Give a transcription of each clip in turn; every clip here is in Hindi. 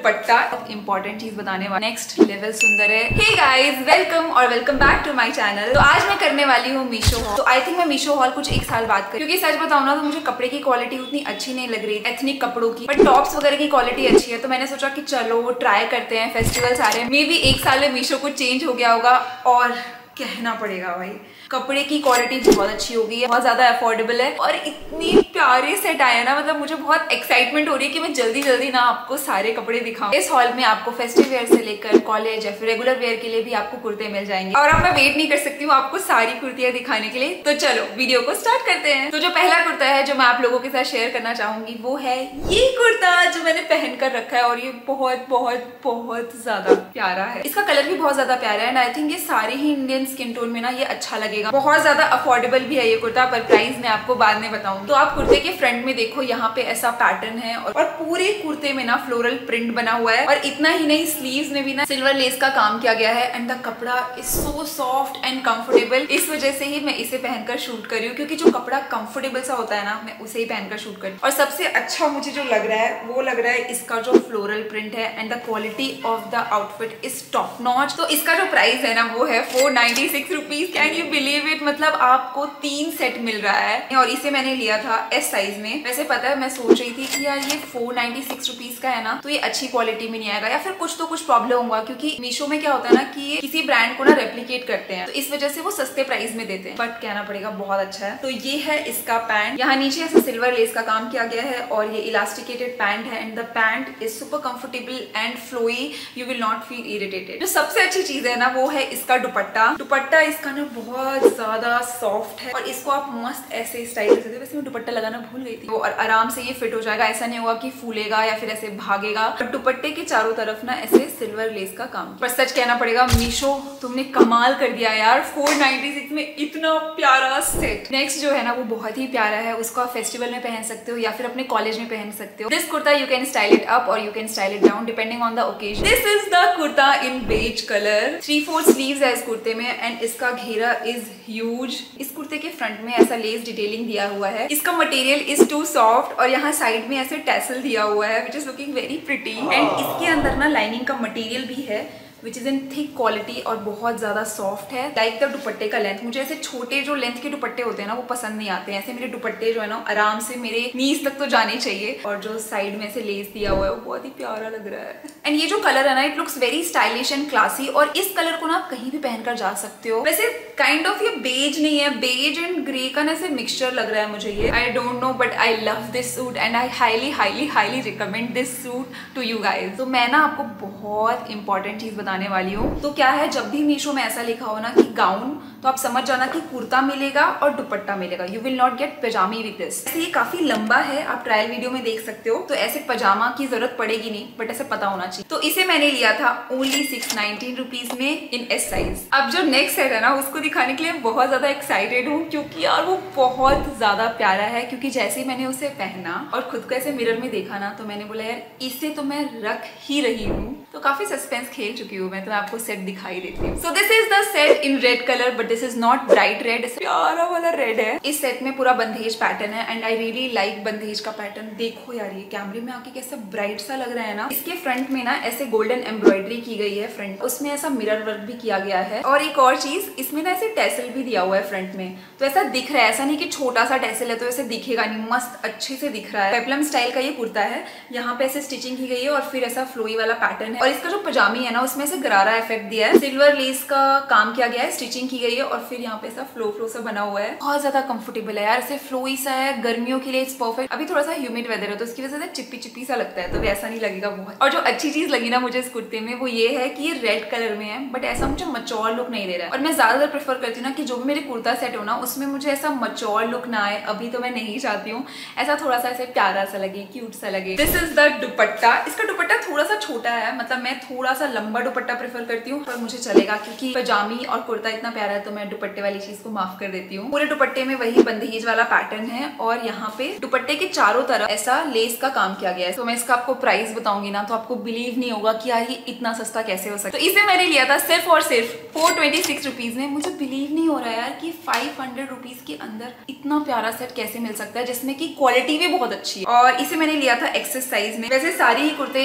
दुपट्टा इंपॉर्टेंट चीज बताने वाला नेक्स्ट लेवल सुंदर है। हे गाइस, वेलकम और welcome back to my channel. तो आज मैं करने वाली हूँ मीशो हॉल। तो आई थिंक मैं मीशो हॉल कुछ 1 साल बाद करी, क्योंकि सच बताऊँ ना तो मुझे कपड़े की क्वालिटी उतनी अच्छी नहीं लग रही, एथनिक कपड़ों की, बट टॉप्स वगैरह की क्वालिटी अच्छी है। तो मैंने सोचा कि चलो ट्राई करते हैं, फेस्टिवल्स आ रहे हैं, मे बी 1 साल में मीशो कुछ चेंज हो गया होगा। और कहना पड़ेगा भाई, कपड़े की क्वालिटी बहुत अच्छी हो गई है, बहुत ज्यादा अफोर्डेबल है और इतनी प्यारे सेट आए ना, मतलब मुझे बहुत एक्साइटमेंट हो रही है कि मैं जल्दी जल्दी ना आपको सारे कपड़े दिखाऊं। इस हॉल में आपको फेस्टिव वेयर से लेकर कॉलेज या फिर रेगुलर वेयर के लिए भी आपको कुर्ते मिल जाएंगे और अब मैं वेट नहीं कर सकती हूँ आपको सारी कुर्तियां दिखाने के लिए। तो चलो वीडियो को स्टार्ट करते हैं। तो जो पहला कुर्ता है जो मैं आप लोगों के साथ शेयर करना चाहूंगी वो है ये कुर्ता जो मैंने पहन कर रखा है, और ये बहुत बहुत बहुत ज्यादा प्यारा है। इसका कलर भी बहुत ज्यादा प्यारा है एंड आई थिंक ये सारे ही इंडियन स्किन टोन में ना ये अच्छा लगेगा। बहुत ज्यादा अफोर्डेबल भी है ये कुर्ता, पर प्राइस मैं आपको बाद में बताऊंगी। तो आप कुर्ते के फ्रंट में देखो, यहाँ पे ऐसा पैटर्न है और पूरे कुर्ते में ना फ्लोरल प्रिंट बना हुआ है। और इतना ही नहीं, स्लीव्स में भी ना सिल्वर लेस का काम किया गया है एंड द कपड़ा is so soft and comfortable. इस वजह से ही मैं इसे पहनकर शूट कर रही हूँ, क्योंकि जो कपड़ा कंफर्टेबल सा होता है ना, मैं उसे ही पहनकर शूट कर रही हूँ। और सबसे अच्छा मुझे जो लग रहा है वो लग रहा है इसका जो फ्लोरल प्रिंट है and the quality of the outfit is top notch. तो इसका जो प्राइस है ना वो है 496 rupees. Can you believe it? मतलब आपको 3 सेट मिल रहा है और इसे मैंने लिया था एस साइज में। वैसे पता है, मैं सोच रही थी कि यार ये 496 रुपीज का है ना, तो ये अच्छी क्वालिटी में नहीं आएगा या फिर कुछ तो कुछ प्रॉब्लम होगा, क्योंकि मीशो में क्या होता है ना कि ये किसी ब्रांड को ना रेप्लिकेट करते हैं, तो इस वजह से वो सस्ते प्राइस में देते हैं। बट कहना पड़ेगा बहुत अच्छा है। तो ये है इसका पैंट, यहाँ नीचे ऐसा सिल्वर लेस का काम किया गया है और ये इलास्टिकेटेड पैंट है and the pant is super comfortable and flowy, you will not feel irritated. जो सबसे अच्छी चीज है ना वो है इसका दुपट्टा। दुपट्टा इसका ना बहुत ज्यादा सॉफ्ट है और इसको आप मस्त ऐसे स्टाइल कर सकते हो। वैसे मैं दुपट्टा लगाना भूल गई थी, वो और आराम से ये फिट हो जाएगा, ऐसा नहीं होगा कि फूलेगा या फिर ऐसे भागेगा। और दुपट्टे के चारों तरफ ना ऐसे सिल्वर लेस का काम। पर सच कहना पड़ेगा, मीशो तुमने कमाल कर दिया यार, 496 में इतना प्यारा सेट। नेक्स्ट जो है ना वो बहुत ही प्यारा है, उसको आप फेस्टिवल में पहन सकते हो या फिर अपने कॉलेज में पहन सकते हो। This kurta you can style it up और you can style it down depending on the occasion. This is the kurta in beige colour. 3/4 sleeves है इस कुर्ते में एंड इसका घेरा इज ह्यूज। इस कुर्ते के फ्रंट में ऐसा लेस डिटेलिंग दिया हुआ है। इसका मटेरियल इज टू सॉफ्ट और यहाँ साइड में ऐसे टैसल दिया हुआ है which is looking very pretty. And इसके अंदर ना लाइनिंग का मटेरियल भी है which is in thick quality और बहुत ज्यादा सॉफ्ट है। लाइक द दुपट्टे का लेंथ, मुझे ऐसे छोटे जो लेंथ के दुपट्टे होते हैं ना वो पसंद नहीं आते हैं। ऐसे मेरे दुपट्टे जो है ना आराम से मेरे नीज तक तो जाने चाहिए। और जो साइड में से लेस दिया हुआ है वो बहुत ही प्यारा लग रहा है। एंड ये जो कलर है ना, it looks very stylish and classy और इस कलर को ना आप कहीं भी पहनकर जा सकते हो। वैसे काइंड ऑफ ये बेज नहीं है, बेज एंड ग्रे का ना ऐसे मिक्सचर लग रहा है मुझे ये। I don't know but I love this suit and I highly highly highly recommend this suit to you guys. तो मैं ना आपको बहुत इंपॉर्टेंट चीज बताने वाली हूँ। तो क्या है, जब भी मीशो में ऐसा लिखा हो ना कि गाउन, तो आप समझ जाना कि कुर्ता मिलेगा और दुपट्टा मिलेगा। You will not get pajami with this. ये काफी लंबा है, आप ट्रायल वीडियो में देख सकते हो, तो ऐसे पजामा की जरूरत पड़ेगी नहीं, बट ऐसे पता होना चाहिए। तो इसे मैंने लिया था ओनली 619 रुपीज में इन एस साइज। अब जो नेक्स्ट सेट है ना उसको दिखाने के लिए बहुत ज्यादा एक्साइटेड हूँ, क्योंकि यार वो बहुत ज्यादा प्यारा है। क्योंकि जैसे ही मैंने उसे पहना और खुद को ऐसे मिरर में देखा ना, तो मैंने बोला यार इसे तो मैं रख ही रही हूँ। तो काफी सस्पेंस खेल चुकी हूँ मैं, तो आपको सेट दिखाई देती हूँ। So this is the set in red colour, but this is not bright red, प्यारा वाला रेड है। इस सेट में पूरा बंदेज पैटर्न है and I really like bandhej का पैटर्न। देखो यार ये कैमरे में आके कैसा ब्राइट सा लग रहा है ना। इसके फ्रंट में ना ऐसे गोल्डन एम्ब्रॉयडरी की गई है फ्रंट, उसमें ऐसा मिरर वर्क भी किया गया है। और एक और चीज, इसमें ना ऐसे टैसल भी दिया हुआ है फ्रंट में, तो ऐसा दिख रहा है, ऐसा नहीं कि छोटा सा टैसल है तो ऐसे दिखेगा नहीं, मस्त अच्छे से दिख रहा है। पेप्लम स्टाइल का ये कुर्ता है, यहाँ पे ऐसे स्टिचिंग की गई है और फिर ऐसा फ्लोई वाला पैटर्न है। और इसका जो पजामी है ना उसमें ऐसे गरारा इफेक्ट दिया है, सिल्वर लेस का काम किया गया है, स्टिचिंग की गई है और फिर यहाँ पे ऐसा फ्लो फ्लो सा बना हुआ है। बहुत ज्यादा कंफर्टेबल है यार, ऐसे फ्लोई सा है, गर्मियों के लिए इट्स परफेक्ट। अभी थोड़ा सा ह्यूमिड वेदर है तो इसकी वजह से चिप्पी चिप्पी सा लगता है, तो वैसा नहीं लगेगा बहुत। और जो अच्छी चीज लगी ना मुझे इस कुर्ते में वो ये है कि ये रेड कलर में है, बट ऐसा मुझे मचौर लुक नहीं दे रहा है। और मैं ज्यादातर प्रेफर करती हूँ ना कि जो भी मेरे कुर्ता सेट हो ना उसमें मुझे ऐसा मचौर लुक ना आए। अभी तो मैं नहीं चाहती हूँ, ऐसा थोड़ा सा ऐसे प्यारा सा लगे, क्यूट सा लगे। This is the dupatta. इसका दुपट्टा थोड़ा सा छोटा है, मतलब मैं थोड़ा सा लंबा दुपट्टा प्रेफर करती हूँ, पर मुझे चलेगा क्योंकि पजामी और कुर्ता इतना प्यारा है तो मैं दुपट्टे वाली चीज को माफ कर देती हूँ। पूरे दुपट्टे में वही बंदेज वाला पैटर्न है और यहाँ पे दुपट्टे के चारों तरफ ऐसा लेस का काम किया गया है। तो मैं इसका आपको प्राइस बताऊंगी ना तो आपको बिलीव नहीं होगा कि यार ये इतना सस्ता कैसे हो सकता है। तो इसे मैंने लिया था सिर्फ और सिर्फ 426 रुपीज में। मुझे बिलीव नहीं हो रहा यार कि 500 रुपीज के अंदर इतना प्यारा सेट कैसे मिल सकता है जिसमें की क्वालिटी भी बहुत अच्छी है। और इसे मैंने लिया था एक्सेस साइज में। वैसे सारे ही कुर्ते अच्छे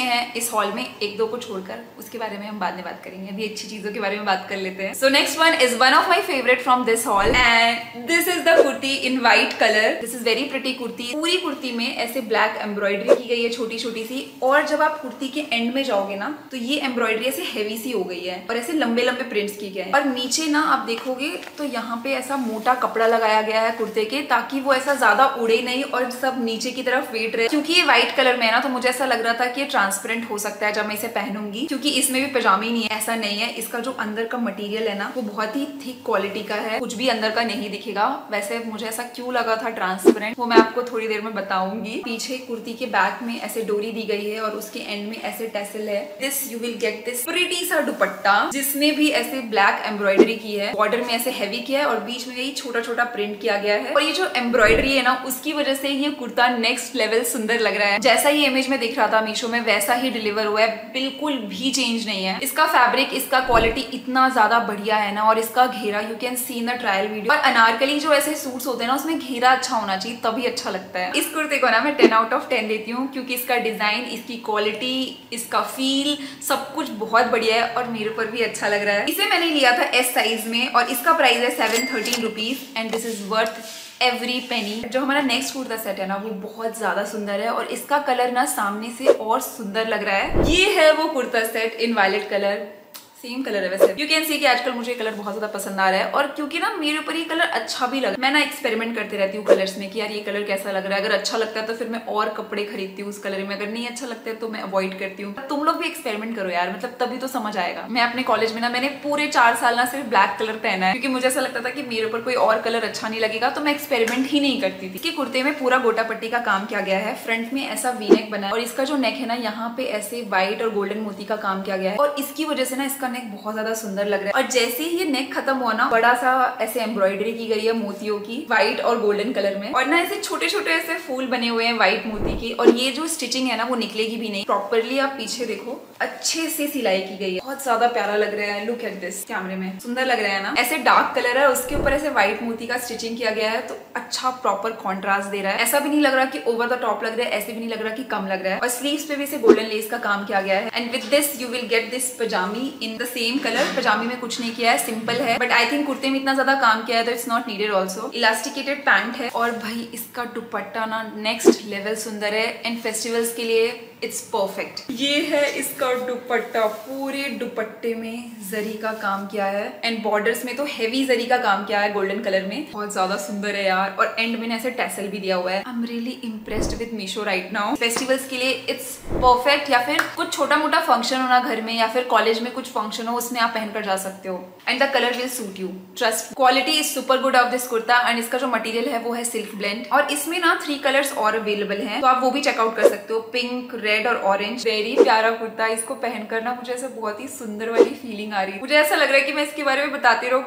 हैं इस हॉल में, एक दो को छोड़कर, उसके बारे में हम बाद में बात करेंगे। अभी अच्छी चीजों के बारे में बात कर लेते हैं। So next one is one of my favourite from this haul and this is the kurti in white colour. This is very pretty kurti. पूरी कुर्ती में ऐसे ब्लैक एम्ब्रॉयडरी की गई है छोटी छोटी सी, और जब आप कुर्ती के एंड में जाओगे ना तो ये एम्ब्रॉयडरी ऐसे हेवी सी हो गई है और ऐसे लंबे लंबे प्रिंट्स किए गए हैं। और नीचे ना आप देखोगे तो यहाँ पे ऐसा मोटा कपड़ा लगाया गया है कुर्ते के, ताकि वो ऐसा ज्यादा उड़े नहीं और सब नीचे की तरफ वेट रहे। क्योंकि ये व्हाइट कलर में है ना, तो मुझे ऐसा लग रहा था कि ये ट्रांसपेरेंट हो सकता है जब मैं इसे पहनूंगी, क्योंकि इसमें भी पजामी नहीं है। ऐसा नहीं है, इसका जो अंदर का मटेरियल है ना वो बहुत ही थिक क्वालिटी का है, कुछ भी अंदर का नहीं दिखेगा। वैसे मुझे ऐसा क्यों लगा था ट्रांसपेरेंट, वो मैं आपको थोड़ी देर में बताऊंगी। पीछे कुर्ती के बैक में ऐसे डोरी दी गई है और उसके एंड में ऐसे टैसल है। This you will get this pretty सा दुपट्टा जिसमें भी ऐसे ब्लैक एम्ब्रॉयडरी की है, बॉर्डर में ऐसे हैवी किया है और बीच में यही छोटा छोटा प्रिंट किया गया है। और ये जो एम्ब्रॉयडरी है ना उसकी वजह से ये कुर्ता नेक्स्ट लेवल सुंदर लग रहा है। जैसा ये इमेज में दिख रहा था मीशो में वैसा ही डिलीवर हुआ है, बिल्कुल भी चेंज नहीं है। इसका फैब्रिक, इसका क्वालिटी इतना ज्यादा बढ़िया है ना, और इसका घेरा you can see in the trial video. और अनारकली जो ऐसे सूट्स होते हैं ना उसमें घेरा अच्छा होना चाहिए, तभी अच्छा लगता है। इस कुर्ते को ना मैं 10 आउट ऑफ 10 देती हूँ, क्योंकि इसका डिजाइन, इसकी क्वालिटी, इसका फील सब कुछ बहुत बढ़िया है और मेरे ऊपर भी अच्छा लग रहा है। इसे मैंने लिया था एस साइज में और इसका प्राइस है 713 rupees and this is worth every penny. जो हमारा नेक्स्ट कुर्ता सेट है ना वो बहुत ज्यादा सुंदर है और इसका कलर ना सामने से और सुंदर लग रहा है। ये है वो kurta set in violet colour, same colour है वैसे। यू कैन सी कि आजकल मुझे कलर बहुत ज्यादा पसंद आ रहा है, और क्योंकि ना मेरे ऊपर ये कलर अच्छा भी लगा, मैं ना एक्सपेरिमेंट करती रहती हूँ कलर्स में कि यार ये कलर कैसा लग रहा है। अगर अच्छा लगता है तो फिर मैं और कपड़े खरीदती हूँ उस कलर में, अगर नहीं अच्छा लगता है तो मैं अवॉइड करती हूँ। तुम लोग भी एक्सपेरिमेंट करो यार, मतलब तभी तो समझ आएगा। मैं अपने कॉलेज में ना मैंने पूरे 4 साल ना सिर्फ ब्लैक कलर पहना है, क्योंकि मुझे ऐसा लगता था कि मेरे ऊपर कोई और कलर अच्छा नहीं लगेगा, तो मैं एक्सपेरिमेंट ही नहीं करती थी। कि कुर्ते में पूरा गोटा पट्टी का काम किया गया है, फ्रंट में ऐसा वी नेक बना है और इसका जो नेक है ना यहाँ पे ऐसे व्हाइट और गोल्डन मोती का काम किया गया है, और इसकी वजह से ना इसका नेक बहुत ज्यादा सुंदर लग रहा है। और जैसे ही ये नेक खत्म हुआ ना, बड़ा सा ऐसे एम्ब्रॉयडरी की गई है मोतियों की, व्हाइट और गोल्डन कलर में, और ना ऐसे छोटे छोटे ऐसे फूल बने हुए हैं व्हाइट मोती की। और ये जो स्टिचिंग है ना वो निकलेगी भी नहीं, प्रॉपरली आप पीछे देखो अच्छे से सिलाई की गई है, बहुत ज्यादा प्यारा लग रहा है। लुक एट दिस, कैमरे में सुंदर लग रहा है ना। ऐसे डार्क कलर है, उसके ऊपर ऐसे व्हाइट मोती का स्टिचिंग किया गया है, तो अच्छा प्रॉपर कॉन्ट्रास्ट दे रहा है। ऐसा भी नहीं लग रहा कि ओवर द टॉप लग रहा है, ऐसे भी नहीं लग रहा कि कम लग रहा है। और स्लीव्स पे भी इसे गोल्डन लेस का काम किया गया है। And with this you will get this pajami in the same colour. Pajami में कुछ नहीं किया है, सिंपल है, बट आई थिंक कुर्ते में इतना ज्यादा काम किया है तो it's not needed also. Elasticated pant है और भाई इसका दुपट्टा ना नेक्स्ट लेवल सुंदर है, एंड फेस्टिवल्स के लिए इट्स परफेक्ट। ये है इसका दुपट्टा, पूरे दुपट्टे में जरी का काम किया है एंड बॉर्डर्स में तो हेवी जरी का काम किया है गोल्डन कलर में, बहुत ज्यादा सुंदर है यार। और एंड में ऐसे टैसल भी दिया हुआ है। I am really impressed with Meesho right now. Festivals के लिए इट्स परफेक्ट, या फिर कुछ छोटा मोटा फंक्शन होना घर में, या फिर कॉलेज में कुछ फंक्शन हो, उसमें आप पहनकर जा सकते हो। And the colour will suit you, trust. Quality is super good of this kurta and इसका जो मटेरियल है वो है सिल्क ब्लेंड, और इसमें ना 3 कलर्स और अवेलेबल हैं, तो आप वो भी चेकआउट कर सकते हो, पिंक, रेड और ऑरेंज। वेरी प्यारा कुर्ता, इसको पहनकर ना मुझे ऐसे बहुत ही सुंदर वाली फीलिंग आ रही है। मुझे ऐसा लग रहा है कि मैं इसके बारे में बताते रहो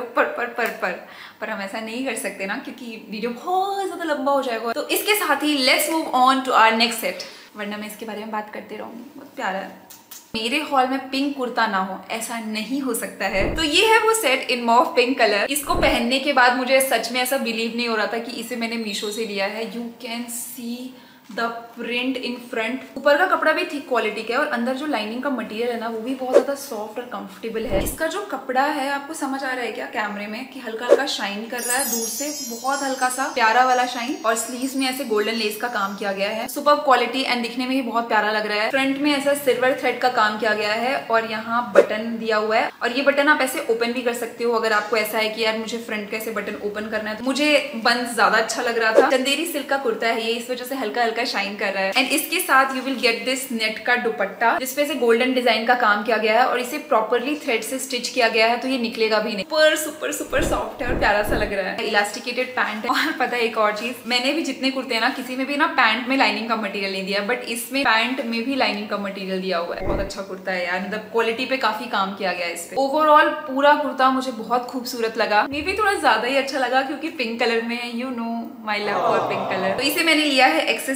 पर हम ऐसा नहीं कर सकते ना, क्योंकि वीडियो बहुत ज्यादा लंबा हो जाएगा। तो इसके साथ ही let's move on to our next set, वरना मैं इसके बारे में बात करते रहूंगी। बहुत प्यारा है। मेरे हॉल में पिंक कुर्ता ना हो ऐसा नहीं हो सकता है। तो ये है वो set in mauve pink colour. इसको पहनने के बाद मुझे सच में ऐसा बिलीव नहीं हो रहा था कि इसे मैंने मीशो से लिया है। You can see the print in front. ऊपर का कपड़ा भी थिक क्वालिटी का है और अंदर जो लाइनिंग का मटेरियल है ना वो भी बहुत ज्यादा सॉफ्ट और कंफर्टेबल है। इसका जो कपड़ा है आपको समझ आ रहा है क्या कैमरे में कि हल्का हल्का शाइन कर रहा है दूर से, बहुत हल्का सा प्यारा वाला शाइन। और स्लीव्स में ऐसे गोल्डन लेस का काम किया गया है, सुपर क्वालिटी एंड दिखने में ही बहुत प्यारा लग रहा है। फ्रंट में ऐसा सिल्वर थ्रेड का काम किया गया है और यहाँ बटन दिया हुआ है, और ये बटन आप ऐसे ओपन भी कर सकते हो अगर आपको ऐसा है कि यार मुझे फ्रंट का ऐसे बटन ओपन करना है। तो मुझे बंद ज्यादा अच्छा लग रहा था। चंदेरी सिल्क का कुर्ता है ये, इस वजह से हल्का हल्का शाइन कर रहा है। एंड इसके साथ you will get this net का दुपट्टा जिसपे से गोल्डन डिजाइन का काम किया गया है और इसे प्रॉपरली थ्रेड से स्टिच किया गया है, तो ये निकलेगा भी नहीं। सुपर सुपर सॉफ्ट है और प्यारा सा लग रहा है। इलास्टिकेटेड पैंट है। और पता है एक और चीज, मैंने भी जितने कुर्ते हैं ना किसी में भी ना पैंट में लाइनिंग का मटेरियल नहीं दिया, बट इसमें पैंट में भी लाइनिंग का मटेरियल दिया हुआ है। बहुत अच्छा कुर्ता है यार, मतलब क्वालिटी पे काफी काम किया गया है इस पे। ओवरऑल पूरा कुर्ता मुझे बहुत खूबसूरत लगा। मे भी थोड़ा ज्यादा ही अच्छा लगा क्योंकि पिंक कलर में है, you know my love for pink colour. तो इसे मैंने लिया है एक्सेस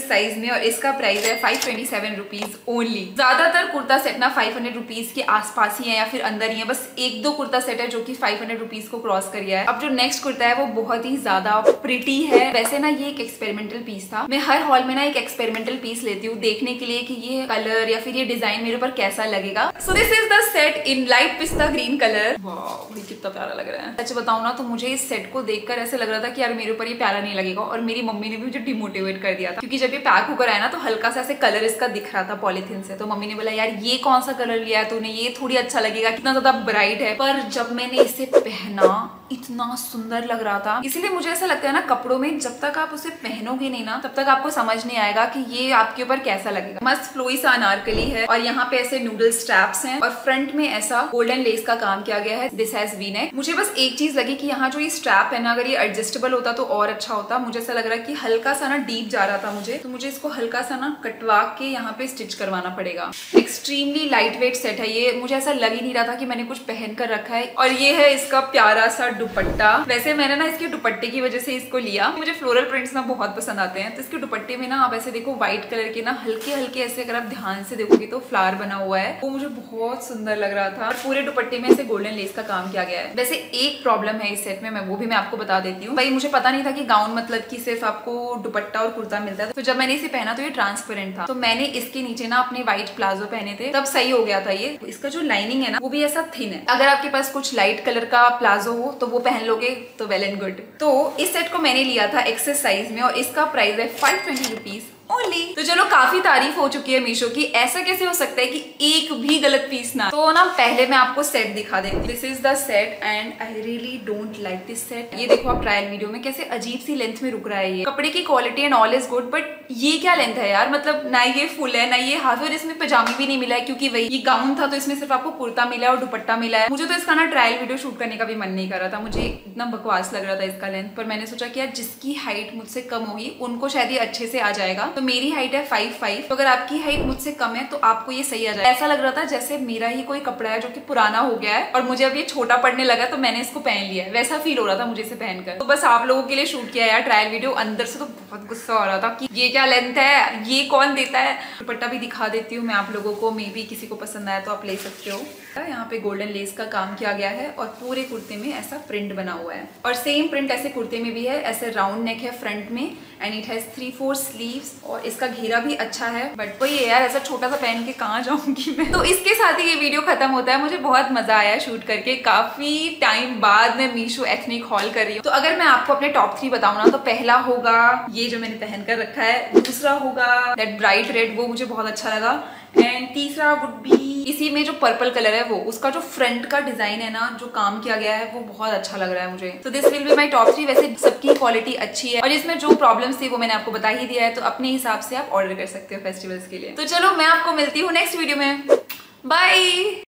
साइज में और इसका प्राइस है 527 रुपीज ओनली। ज्यादातर कुर्ता सेट ना 500 रुपीज के आसपास ही है या फिर अंदर ही है, बस एक दो कुर्ता सेट है जो कि 500 रुपीज को क्रॉस कर गया है। अब जो नेक्स्ट कुर्ता है वो बहुत ही ज्यादा प्रिटी है। वैसे ना ये एक एक्सपेरिमेंटल पीस था। मैं हर हॉल में ना एक एक्सपेरिमेंटल पीस लेती हूँ देखने के लिए कि ये कलर या फिर ये डिजाइन मेरे ऊपर कैसा लगेगा। So this is the set in light pista green colour. वाह कितना प्यारा लग रहा है। सच बताऊं ना तो मुझे इस सेट को देखकर ऐसे लग रहा था कि यार मेरे ऊपर ये प्यारा नहीं लगेगा, और मेरी मम्मी ने भी मुझे डिमोटिवेट कर दिया था क्योंकि जब ये पैक होकर आया ना तो हल्का सा ऐसे कलर इसका दिख रहा था पॉलिथीन से। तो मम्मी ने बोला यार ये कौन सा कलर लिया है तूने, ये थोड़ी अच्छा लगेगा, कितना ज्यादा ब्राइट है। पर जब मैंने इसे पहना इतना सुंदर लग रहा था। इसीलिए मुझे ऐसा लगता है ना कपड़ों में जब तक आप उसे पहनोगे नहीं ना तब तक आपको समझ नहीं आएगा कि ये आपके ऊपर कैसा लगेगा। मस्त फ्लोई सा अनारकली है और यहाँ पे ऐसे नूडल स्ट्रैप्स हैं और फ्रंट में ऐसा गोल्डन लेस का काम किया गया है। This has V neck. मुझे बस एक चीज लगी कि यहाँ जो ये स्ट्रैप है ना अगर ये एडजस्टेबल होता तो और अच्छा होता। मुझे ऐसा लग रहा है कि हल्का सा ना डीप जा रहा था मुझे, तो मुझे इसको हल्का सा ना कटवा के यहाँ पे स्टिच करवाना पड़ेगा। एक्सट्रीमली लाइट वेट सेट है ये। मुझे ऐसा लग ही नहीं रहा था कि मैंने कुछ पहन कर रखा है। और ये है इसका प्यारा सा दुपट्टा। वैसे मैंने ना इसके दुपट्टे की वजह से इसको लिया। मुझे फ्लोरल प्रिंट्स ना बहुत पसंद आते हैं, तो इसके दुपट्टे में ना आप ऐसे देखो व्हाइट कलर के ना हल्के हल्के ऐसे अगर आप ध्यान से देखोगे तो फ्लावर बना हुआ है, वो मुझे बहुत सुंदर लग रहा था। और पूरे दुपट्टे में ऐसे गोल्डन लेस का काम किया गया है। वैसे एक प्रॉब्लम है इस सेट में, वो भी मैं आपको बता देती हूँ। भाई मुझे पता नहीं था कि गाउन मतलब कि सिर्फ आपको दुपट्टा और कुर्ता मिलता है। तो जब मैंने इसे पहना तो ये ट्रांसपेरेंट था, तो मैंने इसके नीचे ना अपने व्हाइट प्लाजो पहने थे, तब सही हो गया था ये। इसका जो लाइनिंग है ना वो भी ऐसा थिन है। अगर आपके पास कुछ लाइट कलर का प्लाजो हो तो वो पहन लोगे तो वेल एंड गुड। तो इस सेट को मैंने लिया था एक्सेस साइज में और इसका प्राइस है 520 रुपीज ओनली। तो चलो काफी तारीफ हो चुकी है मीशो की। ऐसा कैसे हो सकता है कि एक भी गलत पीस ना, तो ना पहले मैं आपको सेट दिखा देती हूँ। This is the set and I really don't like this set. ये देखो आप ट्रायल वीडियो में कैसे अजीब सी लेंथ में रुक रहा है। ये कपड़े की quality and all is good, but ये क्या लेंथ है यार। मतलब ना ये फुल है ना ये हाफ, और इसमें पजामी भी नहीं मिला है क्योंकि वही ये गाउन था तो इसमें सिर्फ आपको कुर्ता मिला है और दुपट्टा मिला है। मुझे तो इसका ना ट्रायल वीडियो शूट करने का भी मन नहीं कर रहा था, मुझे इतना बकवास लग रहा था इसका लेंथ। पर मैंने सोचा कि यार जिसकी हाइट मुझसे कम होगी उनको शायद ये अच्छे से आ जाएगा। तो मेरी हाइट है 5'5", तो अगर आपकी हाइट मुझसे कम है तो आपको ये सही आ जाए। ऐसा लग रहा था जैसे मेरा ही कोई कपड़ा है जो कि पुराना हो गया है और मुझे अब ये छोटा पड़ने लगा तो मैंने इसको पहन लिया है, वैसा फील हो रहा था मुझे इसे पहनकर। तो बस आप लोगों के लिए शूट किया यार ट्रायल वीडियो। अंदर से तो बहुत गुस्सा हो रहा था कि ये क्या लेंथ है, ये कौन देता है। दुपट्टा भी दिखा देती हूँ मैं आप लोगों को, मे बी किसी को पसंद आया तो आप ले सकते हो। यहाँ पे गोल्डन लेस का काम किया गया है और पूरे कुर्ते में ऐसा प्रिंट बना हुआ है और सेम प्रिंट ऐसे कुर्ते में भी है। ऐसे राउंड नेक है फ्रंट में एंड इट हैज 3/4 स्लीव्स और इसका घेरा भी अच्छा है। बट वही है यार ऐसा छोटा सा पहन के कहाँ जाऊंगी मैं। तो इसके साथ ही ये वीडियो खत्म होता है। मुझे बहुत मजा आया शूट करके। काफी टाइम बाद मैं मीशो एथनिक हॉल कर रही हूँ। तो अगर मैं आपको अपने टॉप 3 बताऊँ ना तो पहला होगा ये जो मैंने पहन कर रखा है, दूसरा होगा दैट ब्राइट रेड, वो मुझे बहुत अच्छा लगा, एंड तीसरा वुड बी इसी में जो पर्पल कलर है वो, उसका जो फ्रंट का डिजाइन है ना जो काम किया गया है वो बहुत अच्छा लग रहा है मुझे। तो this will be my top 3। वैसे सबकी क्वालिटी अच्छी है और इसमें जो प्रॉब्लम्स थी वो मैंने आपको बता ही दिया है, तो अपने हिसाब से आप ऑर्डर कर सकते हो फेस्टिवल्स के लिए। तो चलो मैं आपको मिलती हूँ नेक्स्ट वीडियो में।